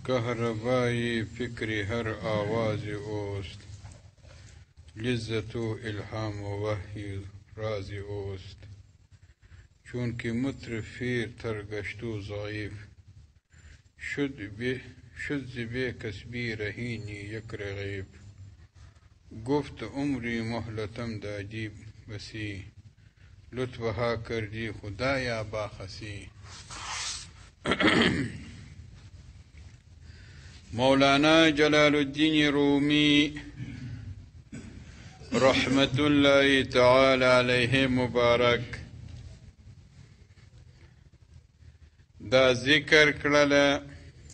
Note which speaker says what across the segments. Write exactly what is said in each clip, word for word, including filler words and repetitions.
Speaker 1: کهربای فکری هر آوازی اوست، لذت و الهام و وحی رازی اوست. چون که مطر فیر ترگشت و ضعیف، شد به شد زبه کسبی رهینی یک رغیب. گفت عمری مهلتم دادی بسی، لطفها کردی خدایا باخسی. مولانا جلال الدین رومی رحمت الله تعالی علیه مبارک دا ذکر کړله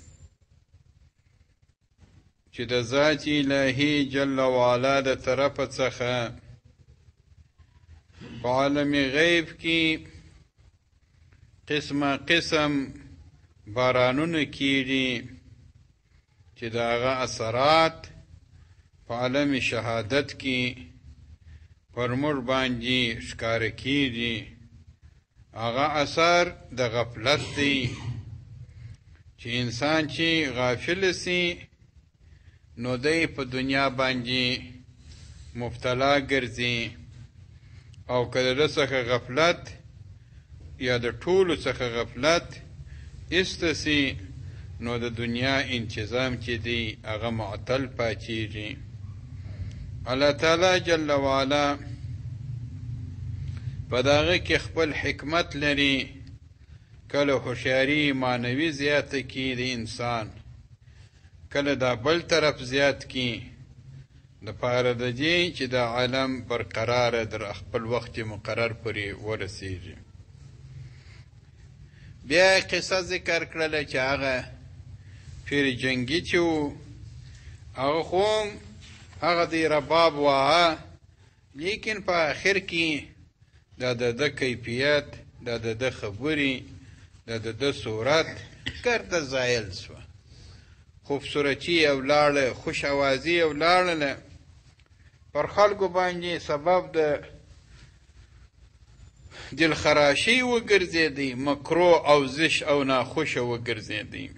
Speaker 1: چې د ذات الهی جل وعلا د طرفه څخه په عالم غیب کې قسمه قسم بارانونه کیږي چې د هغه اثرات په عالم شهادت کې پر موږ باندې ښکاره کیږي. هغه اثر د غفلت دی چې انسان چې غافل سي نو دی په دنیا باندې مبتلا ګرځي، او که د څخه غفلت یا د ټولو څخه غفلت ایسته سي نو د دنیا انتظام چې دی هغه معطل پاتېږي. الله تعالی جل وعلا په دغه کې خپل حکمت لري. کله هوښیاري معنوي زیاته کي د انسان، کله دا بل طرف زیات کی د پاره د دې چې د عالم برقراره در خپل وخت مقرر پورې ورسیږي. بیا قصه ذکر کړله چې هغه پیر جنګي چې و هغه خو هغه د رباب واه، لیکن په آخر کې دا د ده کیفیت، دا د ده خبرې، دا د ده صورت ګرده زایل سوه. خوبصورتي او لاړه، خوش اوازي او لاړله، پر خلکو باندې سبب د دلخراشي وګرځېدی، مکرو او زش او ناخوشه وګرځېدی.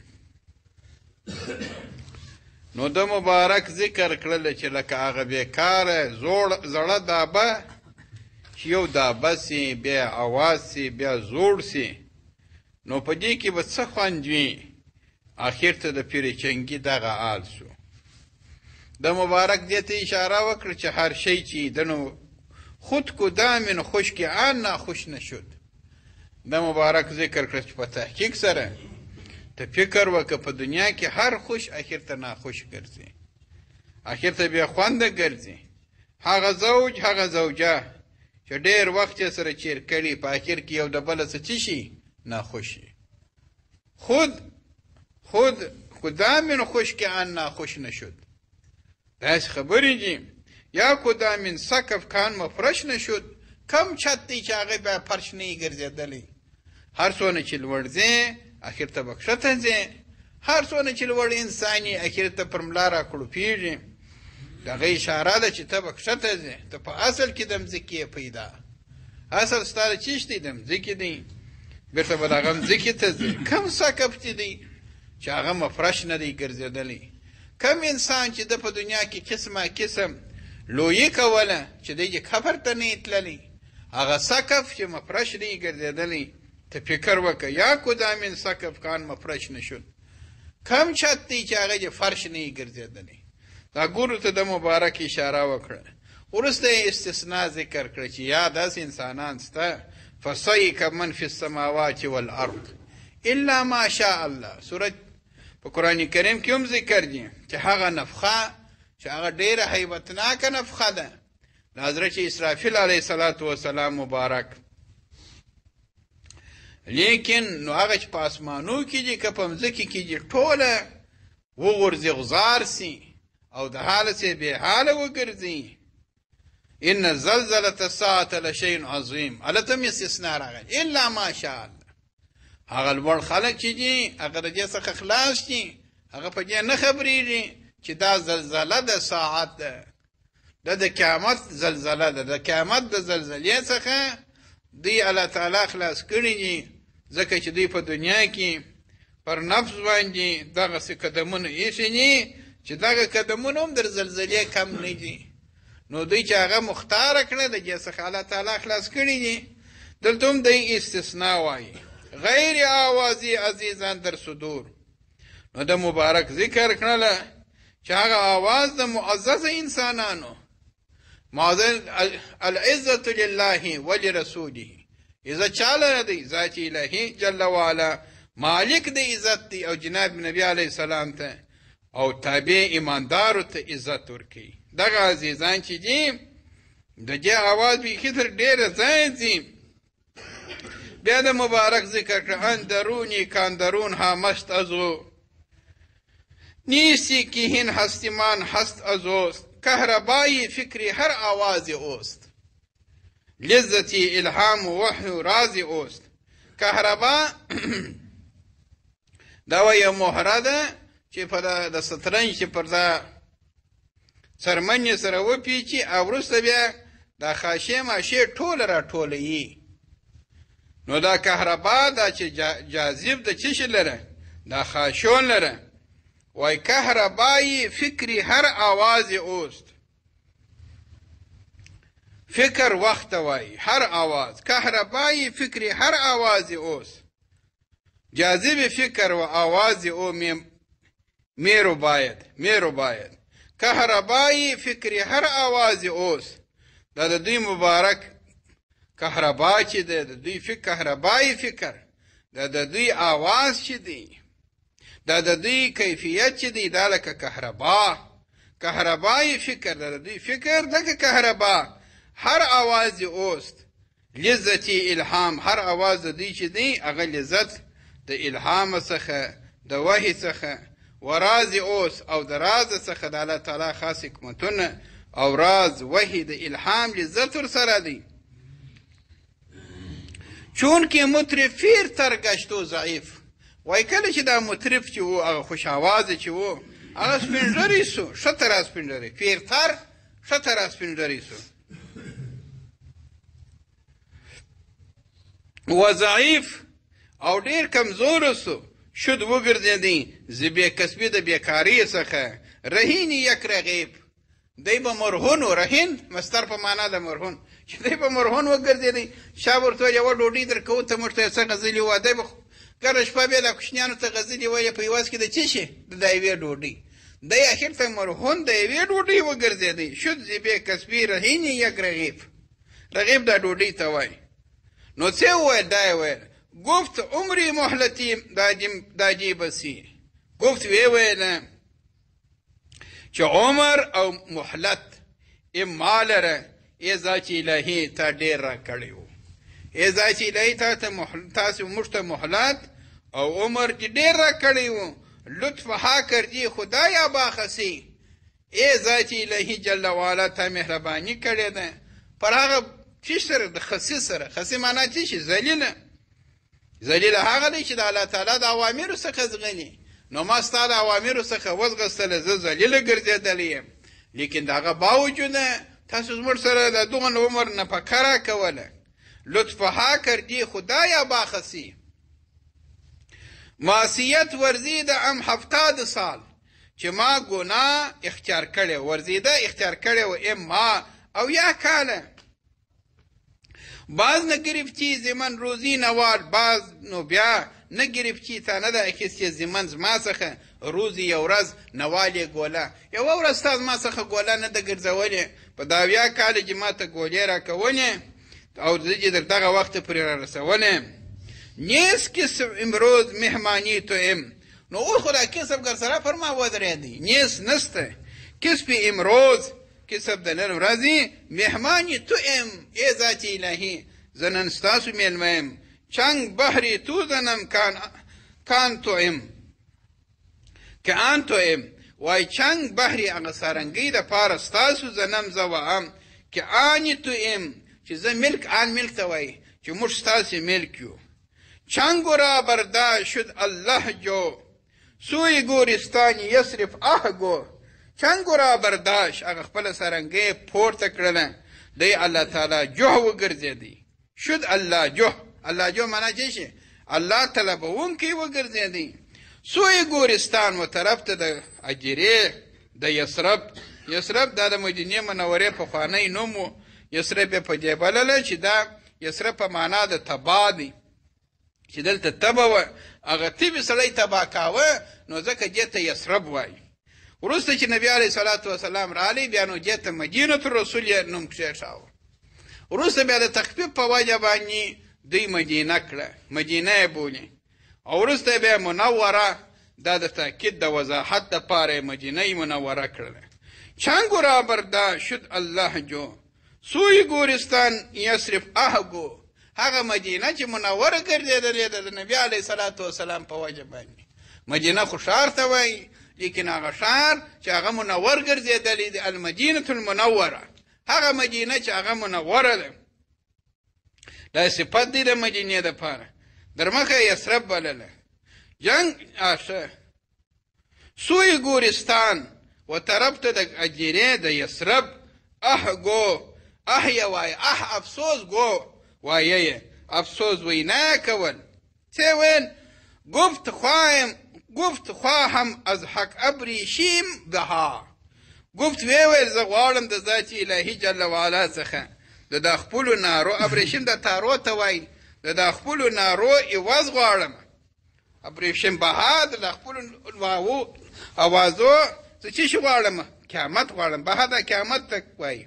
Speaker 1: نو د مبارک ذکر کړله چې لکه هغه بېکاره زړه دابه چې یو دابه سي بیا اواز سي بیا زوړ سي، نو په دې کې به څه خوند وي؟ آخر ته د پیر چنګي دغه حال سو. د مبارک دې ته اشاره وکړه چې هر شی چې دنو خود کو دامن خوش که آن ناخوش نشد. د مبارک ذکر کړه چې په تحقیق سره ته فکر وکړه په دنیا کې هر خوش آخر ته ناخوش ګرځي، آخر ته بیا خونده ګرځي. هغه زوج هغه زوجه چې ډېر وخت یې سره چیر کړي په آخر کې یو د بله څه څه شي ناخوشي. خود خود خدا من خوش که آن ناخوش نشد. داسې خبرې دي. یا خدا من سقف کان مفرش نشد، کم چت دی چې هغه بیا فرش نه یې ګرځېدلی. هر څونه چې لوړ ځې اخر ته به کښته ځې، هر څونه چې لوړ انسان یې اخر ته پر ملا راکړوپېږي. د هغه اشاره ده چې ته به کښته ځې. ته په اصل کې د مځکې یې پیدا، اصل ستا د چیش دی؟ د مځکې دی. بېرته به د هغه مځکې ته ځې. کم سقف چې دی چې هغه مفرش نه دی ګرځېدلی. کم انسان چې د په دنیا کې قسمه قسم لویي کوله چې دی یې کفر ته نه یې تللی، هغه سقف چې مفرش نه یې ګرځېدلی. ته فکر وکړه یا کدا من سقف کان مفرش نشد، کم چت دی چې هغه یې فرش نه یې ګرځېدلی. دا ګورو ته د مبارک اشاره وکړه. وروسته یې استثناء ذکر کړه چې یا داسې انسانان سته فصیک من فی السماوات والارض الا ما شاء الله. سورت په قرآن کریم کې هم ذکر دي چې هغه نفخه چې هغه ډېره هیبتناکه نفخه ده د حضرت اسرافیل علیه صلات وسلام مبارک. لیکن نو هغه چې په اسمانو کې دي که په مځکې کې دي ټوله وغورځي غزار سي او د حاله سي بې حاله وګرځي. ان زلزله الساعة لشیء عظیم. هلته هم استثناء راغلی الا ما شاء الله. هغه لوړ خلک چې دي هغه د دې څخه خلاص دي، هغه په دې نه خبرېږي چې دا زلزله د ساعت ده، دا د قیامت زلزله ده. د قیامت د زلزلې څخه دوی الله تعالی خلاص کړي دي، ځکه چې دوی په دنیا کې په پر نفس باندې دغسې قدمونه ایښي دي چې دغه قدمونه هم در زلزلې کم نه دي. نو دوی چې هغه مختاره کړه د دې څخه الله تعالی خلاص کړي دي. دلته هم دی استثناء وایي غیر آوازی عزیزان در صدور. نو د مبارک ذکر کړله چې هغه آواز د معزز انسانانو معزز العزت لله ولرسوله عزت چا لره دی؟ ذات الهي جل وعلا مالک د عزت دی او جناب نبی علیه السلام ته او تابع ایماندارو ته عزت ورکوي. دغه عزیزان چې دي د دې آواز بیخي تر ډېره ځای ځي. بیا د مبارک ذکر کړه اندرونی کاندرون ها مست ازو نیستی که هین هستیمان هست ازوست کهربایی فکری هر آوازی اوست لذتی الهام و وحی و رازی اوست. کهربا دا یو مهره ده چې په د سترنج چې پر دا څرمنې سره وپیچي او وروسته بیا دا خاشې ماشې ټوله را ټولوي. نو دا کهربا دا چې جاذب د چی شي لره دا خاشون لره وای کهربایی فکری هر آوازی اوست. فکر وقت وای هر آواز کهربایی فکری هر آوازی اوست. جاذب فکر و آوازی او میرو باید میرو باید کهربایی فکری هر آوازی اوست. دا د دوی مبارک کهربا چې ده د دوی فکر کهربایی فکر دا د دوی آواز چې دی دا د دوی کیفیت چې دی دا لکه کهربا کهربایی فکر دا د دوی فکر لکه کهربا هر آواز اوست. لذتی الهام هر آواز د دوی چې دی هغه لذت د الهام څخه د وحی څخه و راز اوست او د راز څخه د الله تعالی خاص حکمتونه او راز وحی د الهام لذت ورسره دی. چون که مطرب فیر تر گشت و ضعیف وای کله چې دا مطرب چې و هغه خوش آوازه چې و هغه سپینږیری سو ښه تر سپینږیری پیرتر ښه تر سپینږیری سو و ضعیف او ډیر کمزور سو شد وګرځېدی ز بې کسبي د بیکارۍ څخه رهین یک رقیب دی به مرهون و رهین مستر په معنا د مرهون چې دی به مرهون وګرځېدی شا ورته یوه ډوډۍ درکوو ته موږ ته یو څه غزلي ووایه دی به ګرده شپه بیا د کوچنیانو ته غزلې ویلې په یوازې کې د څه شي د یوې ډوډۍ دی اخر ته مرهون د یوې ډوډۍ وګرځېدی شد ز بې کسبي رهین یک رقیب رقیب دا ډوډۍ ته وایي. نو څه وویل دا یې ویل گفت عمری مهلتی دا جیبسی گفت وی ویل چې عمر او مهلت ام مالره ای ذات الهی تا ډیر را کړی و ای ذات الهی تا ته تاسو موږ ته مهلت او عمر چې ډیر را کړی و لطف ها کړی خدایا باخسی ای ذات الهی جل وعلا ته مهرباني کړې ده پر هغه چې سره د خسی سره خسی معنا چې شي ذلیله ذلیله هغه دی چې د الله تعالی د اوامرو څخه زغني. نو ما ستا د اوامرو څخه وزغستله زه ذلیله ګرځېدلی یم لیکن د هغه باوجود تاسو زموږ سره د دغه عمر نه فکره کوله لطف ها کردی خدایا باخسی معصیت ورزیده ام هفتاد سال چې ما ګناه اختیار کړی ورزیده اختیار کړی و ام ما او یا کاله باز نه گرفتی زمن روزی نوال باز نو بیا نه گرفتی تا نه ده اخیستی زمن زما څخه روزی یو ورځ نوالې ګوله یوه ورځ ستا زما څخه ګوله نه ده ګرځولې په دا اویا کاله چې ما ته ګولې راکولې او زه چې در دغه وخت پورې را رسولې نیست کسب امروز مهمانی تو ام نو اوس خو دا کسب ګر سره پر ما ودرېدی نیست نسته کسب امروز کسب د نن ورځې مهمانی تو ام ای ذات الهی زه نن ستاسو میلمه یم چنگ بحری تو زنم کان کان تو ام که آن تو ام وای چنگ بحری هغه سارنګۍ دپاره ستاسو زنم زه وهم که آنی تو ام چې زه ملک آن ملک ته وایي چې موږ ستاسې ملک یو چنگو را برداشت شد الله جو سوی گورستان یصرف آه گو چنگو را برداشت هغه خپله سارنګۍ پورته کړله دی الله تعالی جوه وګرځېدی شد الله جوه الله جو معنا چې شي الله طلبونکی وګرځېدی سوی ګورستان و طرف ته د اجرې د یثرب یثرب دا د مدینې منورې پخوانی نوم و یثرب یې په دې بلله چې دا یثرب په معنا د تبا دی چې دلته تبه وه هغه تبې سړی تبا کاوه نو ځکه دې ته یثرب وایي وروسته چې نبي علیه صلات وسلام راغلی بیا نو دې ته مدینة الرسول یې نوم کښېښاوه وروسته بیا د تخفیف په وجه باندې دوی مدینه کړه مدینه یې بولي او وروسته بیا منوره دا د تاکید د وضاحت دپاره یې مدینه منوره کړله چنگ را برده شد الله جو سوی ګورستان یصرف اهگو هغه مدینه چې منوره ګرځېدلې ده د نبي علیه صلات وسلام په وجه باندې مدینه خو ښار ته وایي لیکن هغه ښار چې هغه منور ګرځېدلی دی المدینة المنوره هغه مدینه چې هغه منوره ده دا صفت دی د مدینې دپاره در مخه یثرب بلله جنگ آشه سوی ګورستان و طرف ته د اجیرې د یثرب اه گو اه یې وایه اه افسوس گو وایه یې افسوس وینا کول څه ویل گفت خواهم گفت خواهم از حق ابریشیم بها گفت وی ویل زه غواړم د ذات الهي جل وعلا څخه د دا خپلو نارو ابریشم د تارو ته وایي د دا خپلو نارو عوض غواړم ابریشم بها د دا خپلو واو اوازو زه څه شي غواړم قیامت غواړم بها د قیامت ته وایي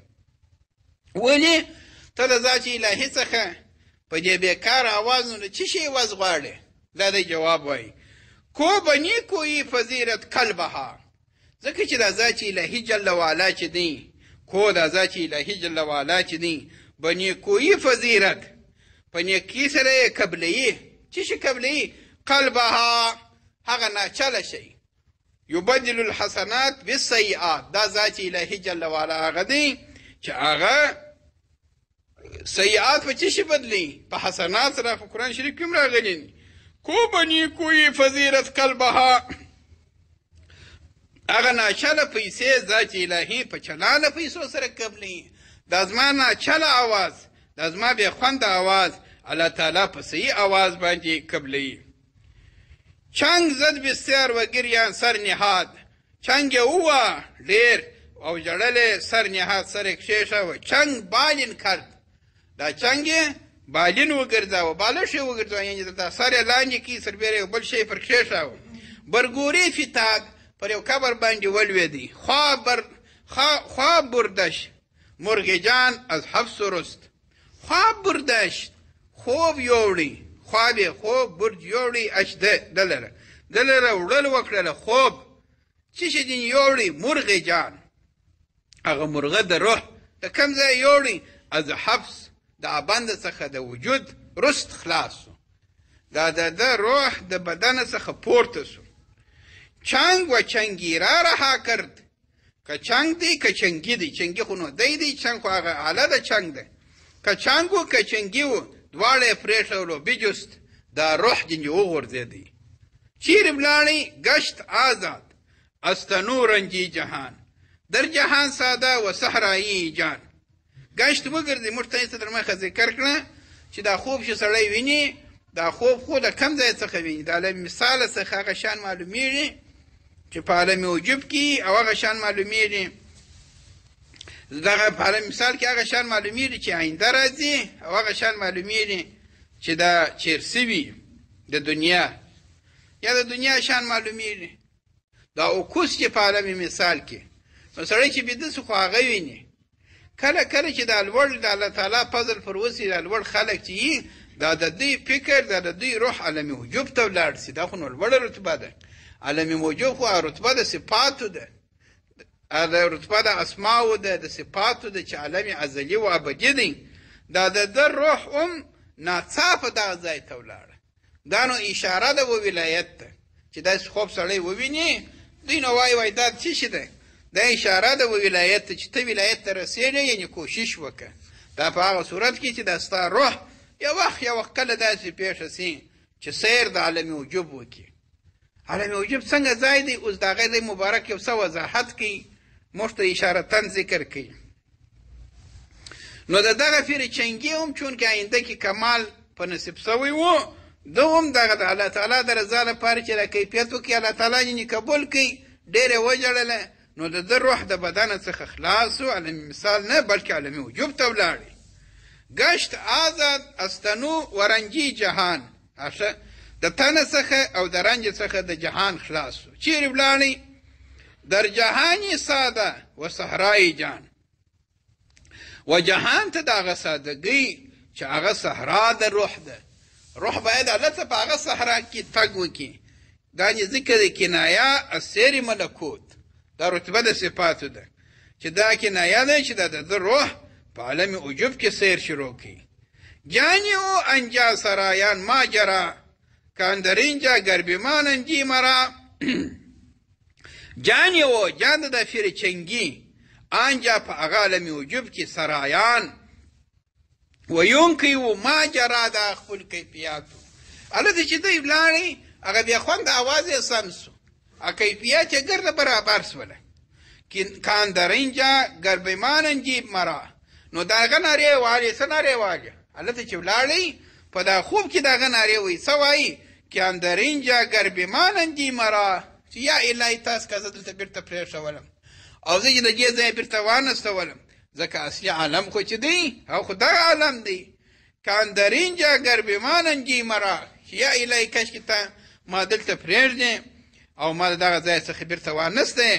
Speaker 1: ولې ته د ذات الهي څخه په دې بېکاره اواز نو څه شي عوض غواړې دا د جواب وایي کو بنی کوی فضیرت کلبها ځکه چې د ذات الهي جل وعلا چې دی کو د ذات الهي جل وعلا چې دی بنی کوی فضیرت په نیکي سره یې قبلوي څه شي قبلوي قلبها هغه ناچله شي یبدل الحسنات بالسیئات دا ذات الهي جل وعلا هغه دی چې هغه سیئات په څه شي بدلي په حسنات سره په قرآن شریف کې هم راغلي کو بنی کوی فضیرت قلبها هغه ناچله پیسې ذات الهي په چلاله پیسو سره قبلوي دا زما ناچله اواز دا زما بې خونده اواز الله تعالی په صحیح اواز باندې قبلوي چنگ زد بسیار و گریان سر نهاد چنگ اوه ډېر او جړلې سر نهاد سر یې کښېښاوه چنگ بالین کرد دا چنگ یې بالین وګرځاوه بالښت یې وګرځاوه یعنې د سر یې لاندې کړي سربیره یو بل شی پر کښېښاوه برګورې فتاق پر یو قبر باندې ولوېدی خوا بردش مرغ جان از حفظ رست خوا بردش خوب یوړی خواب یې خوب برج یوړی اشده دلره دلره وړل وکړله خوب څه شي دین یوړی مرغ جان هغه مرغه د روح د کوم ځای یوړی از حفظ د بند څخه د وجود رست خلاص سو دا د ده روح د بدن څخه پورته سو چنگ و چنگیره رها کرد که چنگ دی که چنگی دی چنگی خو نو دی دی چنگ خو هغه اله د چنگ دی که چنگ و که چنگی و دواړه یې پرېښولو بجست دا روح جنې وغورځېدی چیرې ولاړی گشت آزاد از تنو رنجی جهان در جهان ساده و صحرایی جان گشت وګرځي موږ ته یې در مخه ذکر کړه چې دا خوب چې سړی ویني دا خوب خو د کم ځای څخه ویني د عالم مثال څخه هغه شان معلومیږي چې په عالم وجوب کې او هغه شان معلومیږي دغه په عالم مثال کې هغه شان معلومیږي چې آینده راځي او هغه شان معلومیږي چې دا چیر سوي د دنیا یا د دنیا شان معلومیږي دا اوکوس چې په عالم مثال کې نو سړی چې بیده سو خو هغه ویني کله کله چې دا لوړ د الله تعالی فضل پر وسي دا لوړ خلک چې یي دا د دوی فکر دا د دوی روح عالم وجوب ته ولاړ سي دا خو نو لوړه رتبه ده عالم وجوب خو رتبه د صفاتو ده دا رتبه د اسماو ده د صفاتو ده چې عالم ازلي و ابدي دی دا د ده روح هم ناڅاپه دغه ځای ته ولاړه دا نو اشاره ده و ولایت ته چې داسې خوب سړی وویني دوی نو وایي وایي دا څه شي ده دا اشاره ده و ولایت ته چې ته ولایت ته رسېږې یعنې کوشش وکړه دا په هغه صورت کې چې دا ستا روح یو وخت یو وخت کله داسې پېښه سي چې سیر د عالم وجوب وکړي عالم وجوب څنګه ځای دی اوس د هغې ځای مبارک یو څه وضاحت کوي موږ ته اشارتن ذکر کوي نو د دغه پیر چنګي هم چونکې آینده کې کمال په نصیب سوی و ده هم دغه د الله تعالی د رضا لپاره چې د کیفیت وکړي الله تعالی یې قبول کړي ډېرې وژړله نو د ده روح د بدن څخه خلاص و عالمي مثال نه بلکې عالمي وجوب ته ولاړې گشت آزاد استنو ورنجي جهان د تنه څخه او د رنج څخه د جهان خلاص و چیرې ولاړې در جهانی ساده و صحرای جان و جهان ته د هغه سادګۍ چې هغه صحرا د روح ده روح باید هلته په هغه صحرا کې تګ وکړي دا ذکر د کنایه از سیر ملکوت دا رتبه د صفاتو ده چې دا کنایه ده چې د ده روح په عالم وجوب کې سیر شروع کړي جانی او انجا سرایان ماجرا کاندرینجا گربیمانن جی مرا جانی او جان د فرچنگی آنجا په هغه عالم وجوب کې سرایان ویونکی و ماجرا د خپل کیفیاتو هلته چې دی ولاړې هغه بیا خوند اواز یې سم سو ا کیفیت یې ګرده برابر سوله کاندرینجا گربیمانن جی مرا نو دغه نارې والې څه نارې والې هلته چې ولاړې په دا خوب کې دغه نارې وایي څه وایي کاندرینجا گربیمانن جی مرا چې یا الهي تاسو که زه دلته بېرته پرېښولم او زه چې د دې ځایه بېرته وانستولم ځکه اصلي عالم خو چې دی او خو دغه عالم دی کاندرینجا گربیمانن جی مرا چې یا الهي کشکې ته ما دلته پرېږدې او ما د دغه ځای څخه بېرته وانستې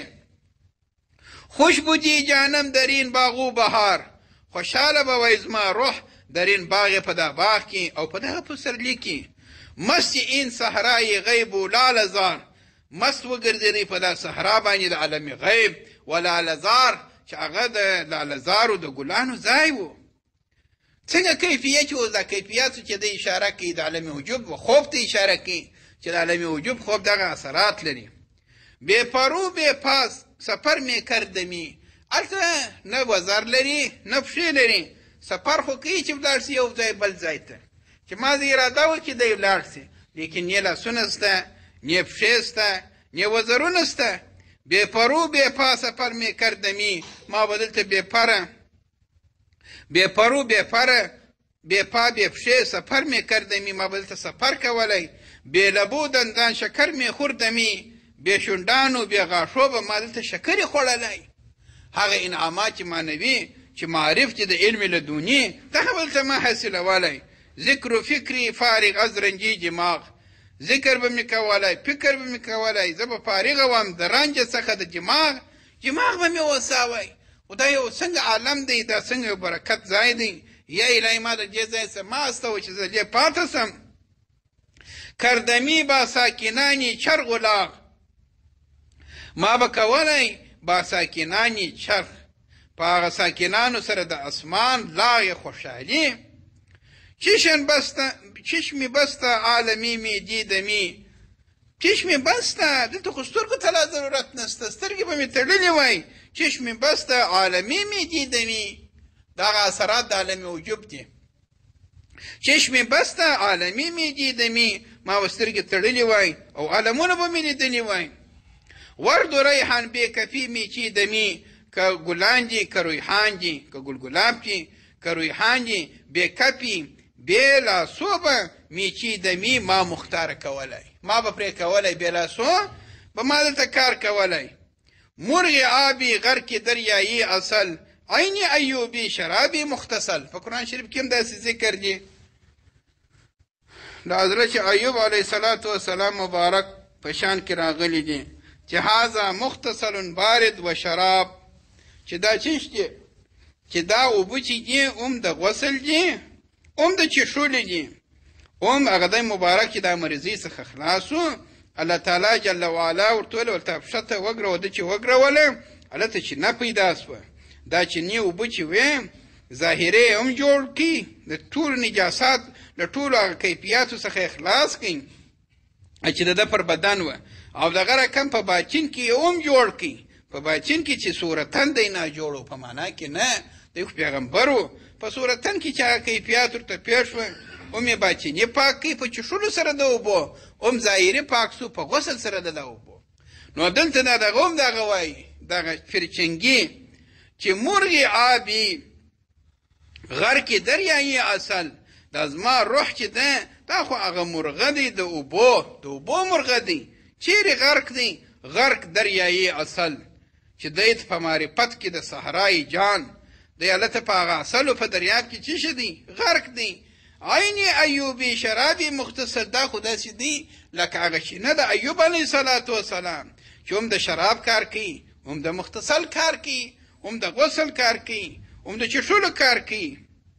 Speaker 1: خوش بودی جانم در این باغ و بهار خوشحاله به وی زما روح در این باغ په دا باغ کې او په دغه پسرلي کې مست این صحرای غیب و لالزار مست وګرځېدی په دا صحرا باندې د عالم غیب و لالزار چې هغه د لالزارو د ګلانو ځای و څنګه کیفیت و دا کیفیاتو چې د اشاره کوي د عالم وجوب و خوب ته اشاره کوي چې د عالم وجوب خوب دغه اثرات لري بې پرو بې پاس سفر می کردمی هلته نه وزر لري نه پښې لري سفر خو کوي چې ولاړ سي یو ځای بل ځای ته چې ما دې اراده وکړي دی ولاړ سي لیکن نه لاسونه شته نه پښې شته نه وزرونه شته بې پرو بې پا سفر می کردمی ما به دلته بې پره بې پرو بې پره بې پا بې پښې سفر می کردمی ما به دلته سفر کولی بې لبو دندان شکر می خوردمی بې شونډانو بې غاښو به ما دلته شکرې خوړلی هغه انعامات معنوي چې معرف چې د علم لدوني دغه بلته ما حاصلولی ذکر و فکري فارغ از رنجي دماغ ذکر به مې کولی فکر به مې کولی زه به فارغه وم د رنج څخه د دماغ دماغ به مې وساوی خو دا یو څنګه عالم دی دا څنګه یو برکت ځای دی یا الهي ما د دې ځای څخه ما استوه چې زه دې پاته سم کردمی با ساکنانی چرغ و لاغ ما به کولی با ساکنانی چرغ په هغه ساکنانو سره د اسمان لاغ خوشحالي چشم بسته چشمی بسته عالمی می دیدمی چشمی بسته دلته خو سترګو ته لا ضرورت نشته سترګې به مې تړلې وای چشمی بسته عالمی می دیدمی دغه اثرات د عالم وجوب دي چشمی بسته عالمی می دیدمی ما به سترګې تړلې وای او عالمونه به مې لیدلي وای ورد و ریحان بې کفي می چیدمی که ګلان دي که ریحان دي که ګلګلاب دي که ریحان دي بې کفي بې لاسو به می چیدمی ما مختار کولی ما به پرې کولی بې لاسو به ما دلته کار کولی مرغ آبی غرق دریایی اصل عین ایوبی شرابی مختصل په قرآن شریف کې هم داسې ذکر دی د حضرت ایوب علیه السلام مبارک په شان کې راغلی دی چې هذا مختصل بارد و شراب چې دا چیش دی چې دا اوبه چې دي هم د غسل دي هم د چښلو دي هم هغه دی مبارک چې دا مریضۍ څخه خلاص و الله تعالی جل وعلا ورته ویل ورته پښته وګروه ده چې وګروله هلته چې نه پیدا سوه دا چې نی اوبه چې وې ظاهرې هم جوړ کړي د ټولو نجاسات له ټولو هغه کیفیاتو څخه یې خلاص کړي چې د ده پر بدن وه او دغه رقم په باطن کې یې هم جوړ کړي په باطن کې چې صورتن دی ناجوړ و په معنا کې نه دی خو پیغمبر و په صورتن کې چې هغه کیفیات ورته پېښ وه هم یې باطني پاک کړي په چښلو سره د اوبو هم ظاهري پاک سو په غسل سره د اوبو نو دلته دا دغه هم دغه وایي دغه فرچنګي چې مرغ آبی غرق دریایی اصل دا زما روح چې ده دا خو هغه مرغه دی د اوبو د اوبو مرغه دی چیرې غرق دی غرق دریایي اصل چې دی په معرفت کې د صحرای جان دی هلته په هغه اصلو په دریاب کې څه شي دی غرق دی عین ایوبي شرابي مختصر دا خو داسې دی لکه هغه چینه د ایوب علیه صلات وسلام چې هم د شراب کار کوي هم د مختصل کار کوي هم د غسل کار کوي هم د چښلو کار کوي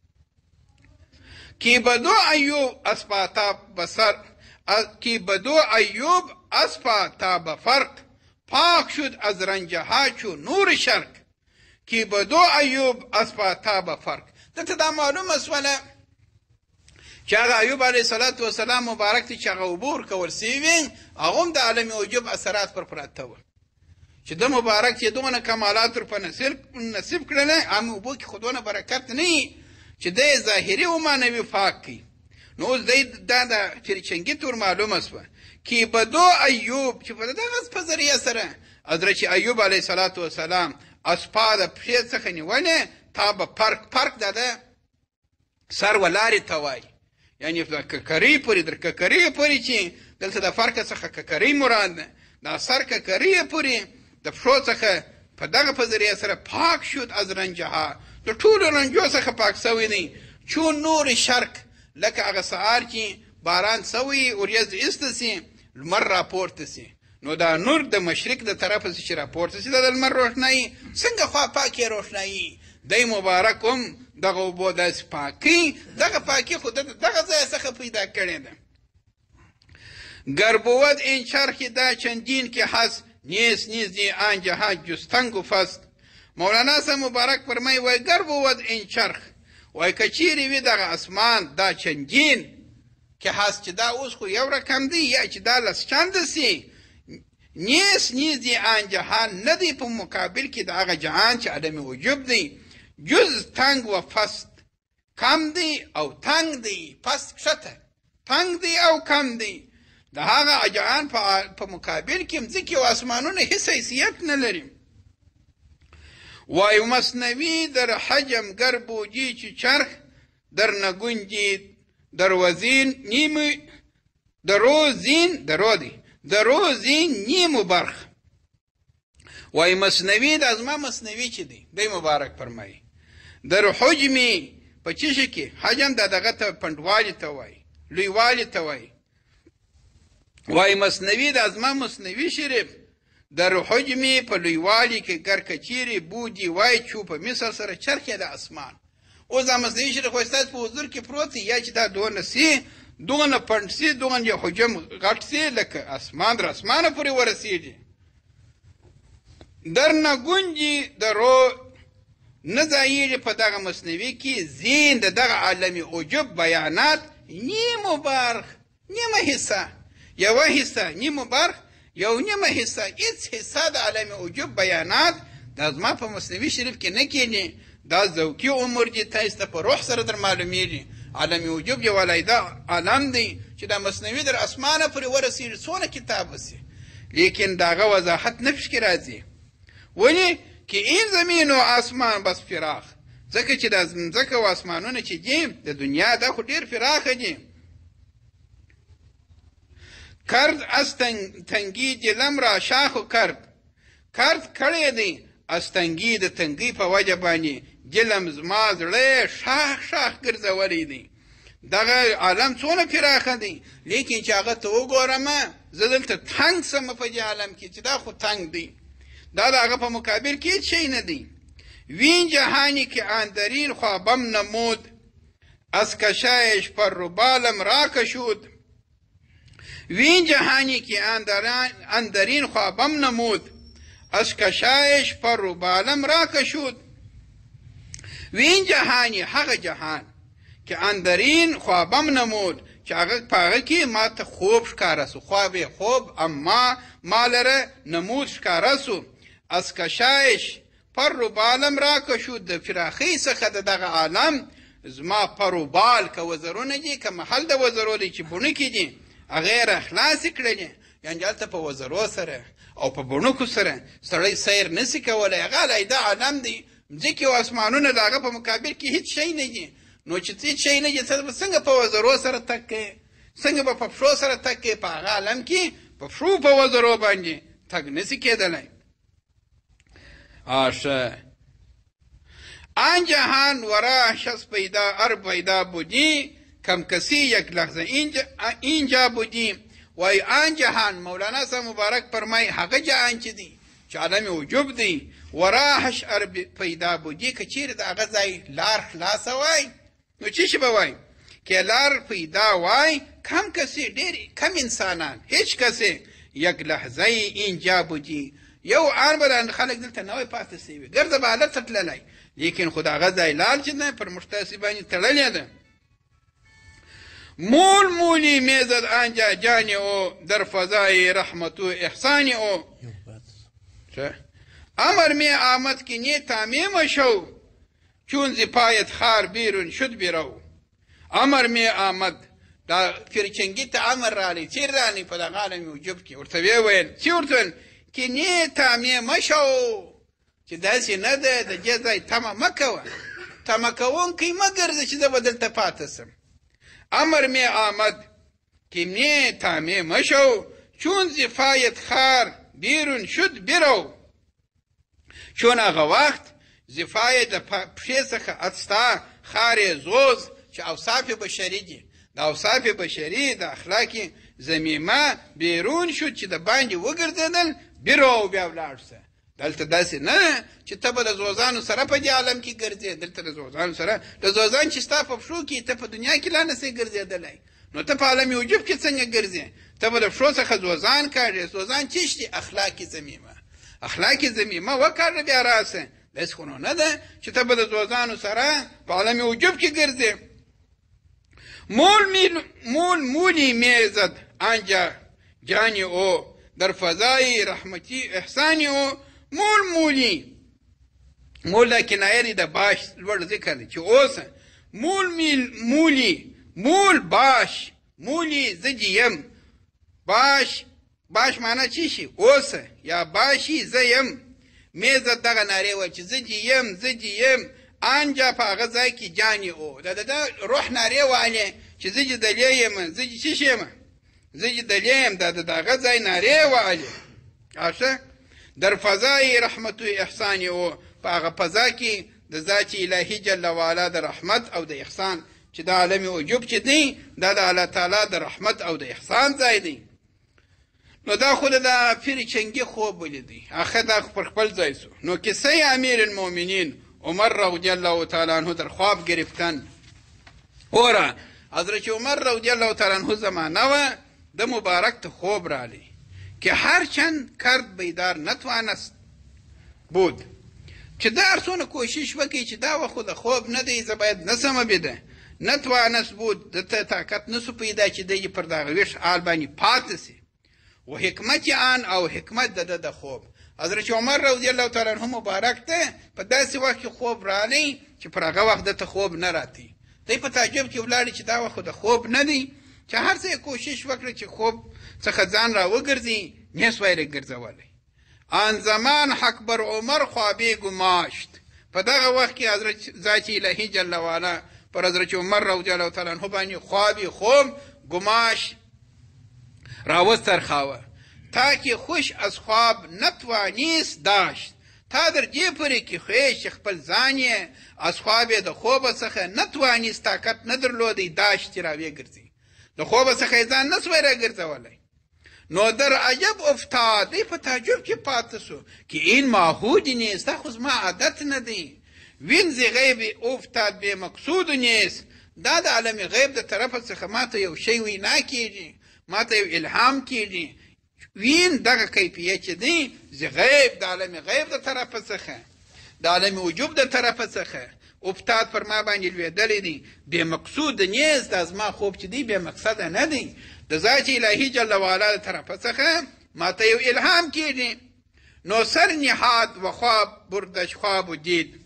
Speaker 1: کی بدو ایوب اسپاتا بسر کی بدو ایوب اسپاتا بفرق پاک شد از رنج ها چو نور شرق کی بدو ایوب اسپاتا بفرق دته دا معلومه سوله چې هغه ایوب علیه صلات وسلام مبارک ته چې هغه اوبه ورکول سوي وي هغه هم د عالم وجوب اثرات پر پراته وه چې د مبارک چې دونه کمالات ور په نصیب کړلی هم اوبو کې خو دونه برکت نه وي چې دی ظاهري و معنوي پاک کړي نو اوس دی دا د فرچنګي تور معلومه سوه کې بدو ایوب چې په دغه په ذریعه سره حضرت ایوب علیه صلات وسلام اسپا د پښې څخه نیولې تا به پرک پرک دا د سر ولارې ته وایي یعنې د ککرۍ پورې در ککرۍ پورې چې دلته د فرقه څخه ککرۍ مراد ده دا سر ککرۍ پورې د پښو څخه په دغه په ذریعه سره پاک شد از رنجها د ټولو رنجو څخه پاک سوی دی چون نور شرق لکه هغه سهار چې باران سوی وریځ ایسته سي لمر راپورته سي نو دا نور د مشرق د طرفه چې راپورته سي دا د لمر روښنایي څنګه خوا پاکې روښنایي دی مبارک هم دغه اوبو داسې پاکي دغه پاکي خو دغه ځای څخه پیدا کړې ده گر بود این چرخ دا چندین که هست نیست نیزی آن جهان جستنگ و فست مولانا صاحب مبارک فرمایي وای گر بود این چرخ وای که چیرې وي دغه اسمان دا چندین که هست چې دا اوس خو یو رقم دی یا چې دا لس چنده سي نیست نیزی آن جهان نه دی په مقابل کې د هغه جهان چې عدم وجوب دی جز تنگ و فست کم دی او تنگ دی پست کښته تنگ دی او کم دی د هغه جهان په مقابل کې مځکې او اسمانونه هیڅ حیثیت نه لري وای مصنوی در حجم گر بودی چې چرخ در نگنجی در وزین نیم دروزین درودی دروزین نیم برخ وای مصنوی د از ما مصنوی چې دی دی مبارک فرمایي در حجمی په چیشه کې حجم د دغه ته پنډوالي ته وایي لویوالي ته وایي وای مصنوی د از ما مصنوی شریف در حجمی په لویوالي کې گر کچیرې بودي وای چو په مثل سره چرخې د اسمان اوس دا مصنوي شریف خو ستاسو په حضور کې پروت دی یا چې دا دونه سي دونه پنډ سي دونه یو حجم غټ سي لکه اسمان در اسمانه پورې ورسېږي در نه ګونجي درو نه ځایېږي په دغه مصنوي کې زین د دغه عالمي عجب بیانات نیمو برخ نیمه حصه یوه حصه نیمو برخ یو نیمه حصه هیڅ حصه د عالمي عجب بیانات دا زما په مصنوي شریف کې نه کېږي دا ذوقي امور دي تاسو ته په روح سره در معلومیږي عالمي وجوب یو علیحده عالم دی چې دا مصنوي در اسمانه پورې ورسېږي څونه کتاب وسي لیکن د هغه وضاحت نه پکې راځي ولې که این زمین و آسمان بس فراخ ځکه چې دا ځمکه او اسمانونه چې دي د دنیا دا خو ډېر فراخه دي کرد از تنگی دلم را شاخ کرد کرد کړی دی از تنګي د تنګۍ په وجه باندې دلم زما زړه شاخ شاخ ګرځولی دی دغه عالم څونه پراخه دی لیکن چې هغه ته وګورمه زه دلته تنګ سمه په دې عالم کې چې دا خو تنګ دی دا د هغه په مقابل کې هیڅ شی نه دی وین جهانی که اندرین خوابم نمود از کشایش پر روبالم را کشود وین جهانی که اندرین خوابم نمود از کشایش پر روبالم را کشود وین جهانی هغه جهان که اندرین خوابم نمود چې هغه په هغه کې ما ته خوب ښکاره سو خواب خوب اما ما لره نمود ښکاره سو از کشایش پر روبالم را کشود د فراخۍ څخه د دغه عالم زما پر روبال که وزرونه دي که محل د وزرو دی چې بڼکې دي هغه یې راخلاصې کړلې یعنې هلته په وزرو سره او په بڼکو سره سړی سیر نسي کولی هغه علیحده عالم دی مځکې او اسمانونه د هغه په مقابل کې هیڅ شی نه دي نو چې څه شی نه دي ته به څنګه په وزرو سره تګ کوې څنګه به په پښو سره تګ کوې په هغه عالم کې په پښو په وزرو باندې تګ نسي کېدلی آشه آن جهان ورا شخص پیدا ار پیدا بودی کم کسی یک لحظه اینجا, اینجا بودی وای آن جهان مولانا صاحب مبارک فرمای هغه جهان چې دی چې عالم وجوب دی وراهش ار پیدا بودی که چیرې د هغه ځای لار خلاصه وای نو چی شي به وای که لار پیدا وای کم کسی ډېر کم انسانان هیڅ کسی یک لحظه اینجا بودی یو آن به خلک دلته نه وای پاتې سوي ګرځه به حالت ته تللی لیکن خود هغه ځای لار چې نه پر مشتاسی باندې تړلې ده مول مولی میزد آنجا جانی او در فضای رحمت و احسانی او امر می آمد که نی تامیم شو چون زی پایت خار بیرون شد بیرو امر می آمد دا فرچنگی تا امر رالی چیر رانی پا دا غالمی وجب کی ورطا بیوین چی ورطا که نی تامیم شو چې داسې نه ده د دې ځای تمه مه کوه تمه کوونکی مه ګرځه چې زه به دلته پاته سم امر می آمد که نی تامه مشو چون زفایت خار بیرون شد برو چون هغه وخت زفایت د پښې څخه اڅتا خار زوز چې اوصاف بشري دي د اوصاف بشري د اخلاقي ذمیمه بیرون شد چې د باندې وګرځېدل برو بیا ولاړ سه دلته داسې نه چې ته به د زوزانو سره په دې عالم کې ګرځې دلته د زوزانو سره د زوزان چې ستا په پښو کې ته په دنیا کې لا نسې ګرځېدلی نو ته په عالم وجوب کې څنګه ګرځې ته به د پښو څخه زوزان کاږې زوزان څه دي اخلاقي ذمیمه اخلاقي ذمیمه وکاږه بیا راسه داسې خو نو نه ده چې ته به د زوزانو سره په عالم وجوب کې ګرځې مول مول مولی میزد آنجا جانی او در فضای رحمتی احسانی او مول مولی مول دا کنایه دی دا باش لوړ ذکر دی چې اوسه مول میل مولی مول باش مولی زجیم باش باش معنا چی شي اوسه یا باشی زیم میزه دغه ناری ول چې زجیم زجیم انجا په هغه ځای کې جانی او دا د روح ناری واله چې زج دلیم زج چی شیم زج دلیم دا دغه ځای ناری واله اشه در فضای رحمت و احسان او په هغه فضا کې د ذات الهی جل وعلا د رحمت او د احسان چې د عالم وجوب چې دی دا د الله تعالی د رحمت او د احسان ځای دی نو دا خود د پیر چنگی خوب ولیدی اخه دا پر خپل ځای سو نو کیسه امیر المؤمنین عمر رضی الله تعالی عنه در خواب گرفتن اورا حضرت عمر رضی الله تعالی عنه زمانه و د مبارک ته خوب رالی که هرچند کرد بیدار نتوانست بود چې دا ارسونه کوشش وکړي چې دا خو د خوب نه دی زه باید نسمه بده نتوانست بود د طاقت نسو پیدا چې دی پر دغه ویش حال باندې پاتې سي و حکمت آن او حکمت د د خوب حضرت عمر رضی الله تعالی عنه مبارک ته په داسې وخت کې خوب رالی چې پر هغه وخت د خوب نه راتی دی په تعجب کې ولاړ چې دا خو د خوب نه دی چې هر څه کوشش وکړي چې خوب څخه ځان را وګرځي نسوای ګرځولای آن زمان حق بر عمر خوابی گماشت په دغه وخت کې حضرت ذات الهی جل وعلا پر حضرت عمر رضی الله تعالی عنه باندې خوابی خوب گماش راوستر خواوه تا که خوش از خواب نتوانیست داشت تا در دې پورې کې خویش خپل ځان از خواب د خوب څخه نتوانیست طاقت نه درلودی داشت چې را وګرځي د خوب څخه ځان نسوای را ګرځولای نو در عجب افتاد دی په تعجب کې پاتې سو که این معهود نیست دا خو زما عادت نه دی وین زی غیب افتاد به مقصود نیست دا د عالم غیب د طرف څخه ماته یو شی وینا کیږي ماته یو الهام کیږي وین دغه کیفیت چې دی زی غیب د عالم غیب د طرف څخه د عالم وجوب د طرف څخه افتاد پر ما باندې لویدلې دی به مقصود نیست از ما خوب چې دی به مقصد نه دی د ذات الهی جل وعلا د طرف څخه ماته یو الهام کیږي نو سر نهاد و خواب بردش خواب و دید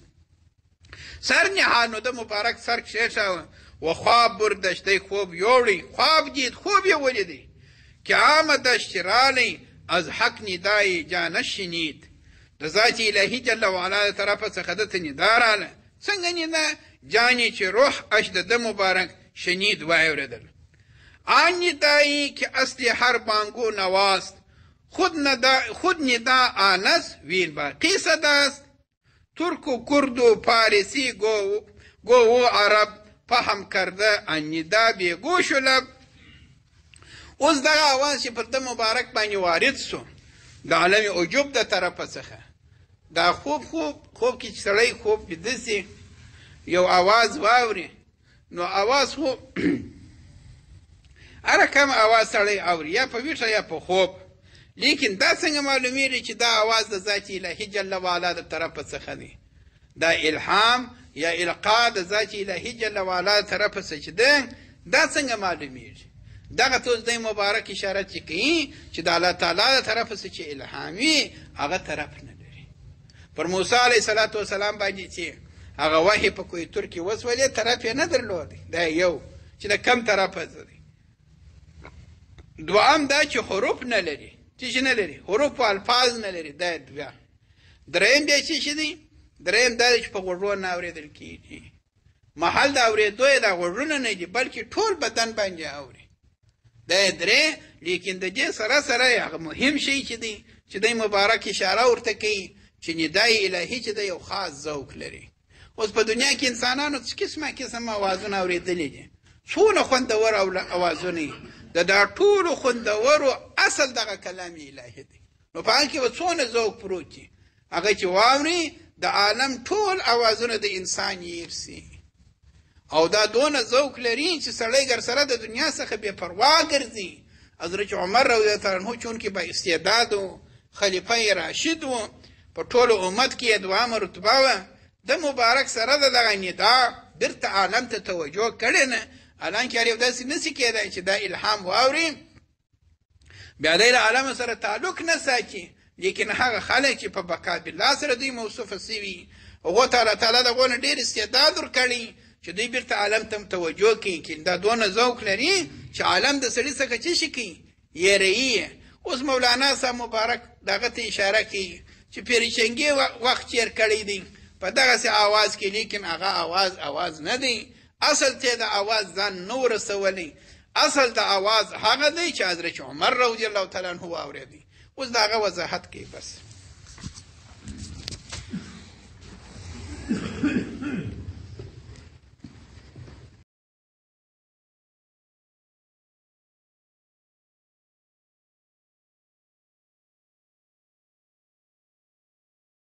Speaker 1: سر نهاد نو د مبارک سر کښېښاوه و خواب بردش دی خوب یوړی خواب دید خوب یې ولیدی که آمدش چې رالی از حق ندای جانش شنید د ذات الهی جل وعلا د طرف څخه دته ندا راله څنګه ندا جانی چې روح اش د ده مبارک شنید واورېدل. آن ندایی که اصل هر بانگو نواست، خود, ندا خود ندا آنس وین باقی صداست. ترک و کرد و پارسی گو, گو و عرب فهم کرده آن ندا بیگو شلب. اوس دغه آواز چې پر ده مبارک باندې وارد سو د عالم عجوب د طرفه څخه، دا خوب خوب خوب کې چې سړی خوب بیده سي یو آواز واوري، نو آواز خو هر کم آواز سړی اوري، یا په ویښه یا په خوب، لیکن دا څنګه معلومیږي چې دا آواز د ذات الهي جل وعلا د طرفه څخه دی؟ دا الهام یا القا د ذات الهي جل وعلا د طرفه څخه چې ده، دا څنګه معلومیږي؟ دغه ته اوس دی مبارک اشاره چې کوي چې د الله تعالی د طرفه څخه چې الهام وي هغه طرف نه لري. پر موسی علیه صلات وسلام باندې چې هغه وحی په کوی تور کې وسولې طرف یې نه درلودی، دا یو چې د کم طرفه دی. دوام دا چې حروف نه لري، چې نه لري حروف او الفاظ نه لري، دا دوه. دریم بیا چې دی، دریم دا چې په غوږونو نه اورېدل کېږي، محل د اورېدو یې دا غوږونه نه دي بلکې ټول بدن باندې اوري، دا درې. لیکن د دې سره سره هغه مهم شی چې دی چې دی مبارک اشاره ورته کوي چې ندای الهي چې د یو خاص ذوق لري. اوس په دنیا کې انسانانو څه قسمه قسم اوازونه اورېدلي دي، څونه خوندور اوازونه د دا ټولو خوندورو اصل دغه کلام الهي دی. نو په هغه کې به څونه ذوق پروت دي، هغه چې واوري د عالم ټول اوازونه د انسان یرسي، او دا دونه ذوق لري چې سړی ګر سره د دنیا څخه بې پروا ګرځي. حضرت عمر رضی الله عنه چونکې با استعداد و خلیفه راشد و په ټولو امت کې یې دوامه رتبه وه، د مبارک سره د دغه ندا بیرته عالم ته توجه کړې نه، حالانکې هر یو داسې نسي کېدی چې دا الهام واوري بیا دی له عالم سره تعلق نه ساتي. لیکن هغه خلک چې په بقا بالله سره دوی موصوفه سوي، هغو ته الله تعالی د هغو نه ډېر استعداد ورکړی چې دوی بیرته عالم ته توجه کوي، چې دا دونه ذوق لري چې عالم د سړي څخه څه شي کوي، یېروي. اوس مولانا صاحب مبارک دغه ته اشاره کوي چې پریشنګي وخت تېر کړی دی په دغسې آواز کې، لیکن هغه آواز آواز نه دی، اصل ته د آواز ځان نه ورسولی، اصل د آواز هغه دی چې حضرت عمر رضی الله تعالی عنه واورېدی. اوس د هغه وضاحت کوي. بس